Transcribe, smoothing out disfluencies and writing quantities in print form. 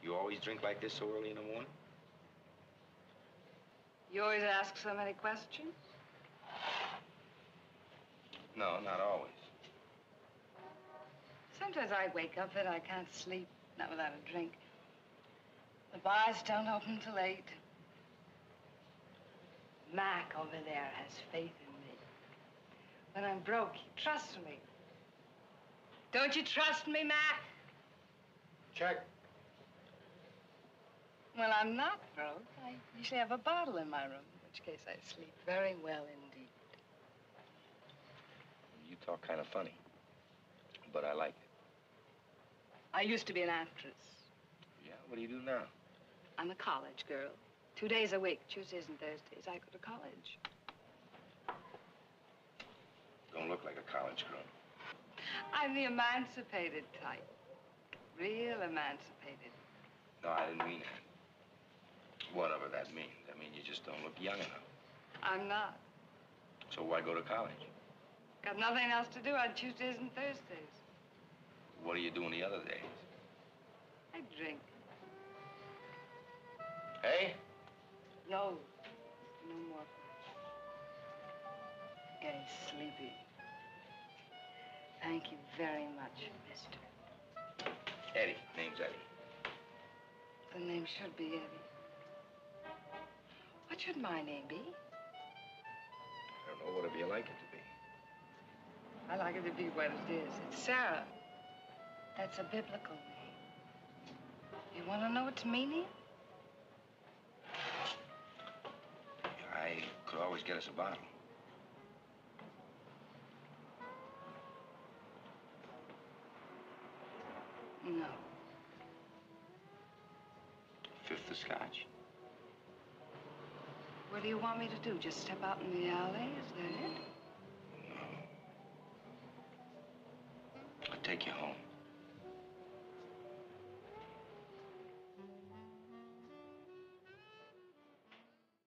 You always drink like this so early in the morning? You always ask so many questions? No, not always. Sometimes I wake up and I can't sleep, not without a drink. The bars don't open till 8. Mac over there has faith in me. When I'm broke, he trusts me. Don't you trust me, Mac? Check. When I'm not broke, I usually have a bottle in my room, in which case I sleep very well indeed. You talk kind of funny, but I like it. I used to be an actress. Yeah, what do you do now? I'm a college girl. 2 days a week, Tuesdays and Thursdays, I go to college. Don't look like a college girl. I'm the emancipated type. Real emancipated. No, I didn't mean that. Whatever that means. I mean, you just don't look young enough. I'm not. So why go to college? Got nothing else to do on Tuesdays and Thursdays. What do you do on the other days? I drink. Hey? No. No more. Getting sleepy. Thank you very much, mister. Eddie. Name's Eddie. The name should be Eddie. What should my name be? I don't know. Whatever you like it to be. I like it to be what it is. It's Sarah. That's a biblical name. You want to know its meaning? I could always get us a bottle. No. Fifth of scotch. What do you want me to do? Just step out in the alley? Is that it? No. I'll take you home.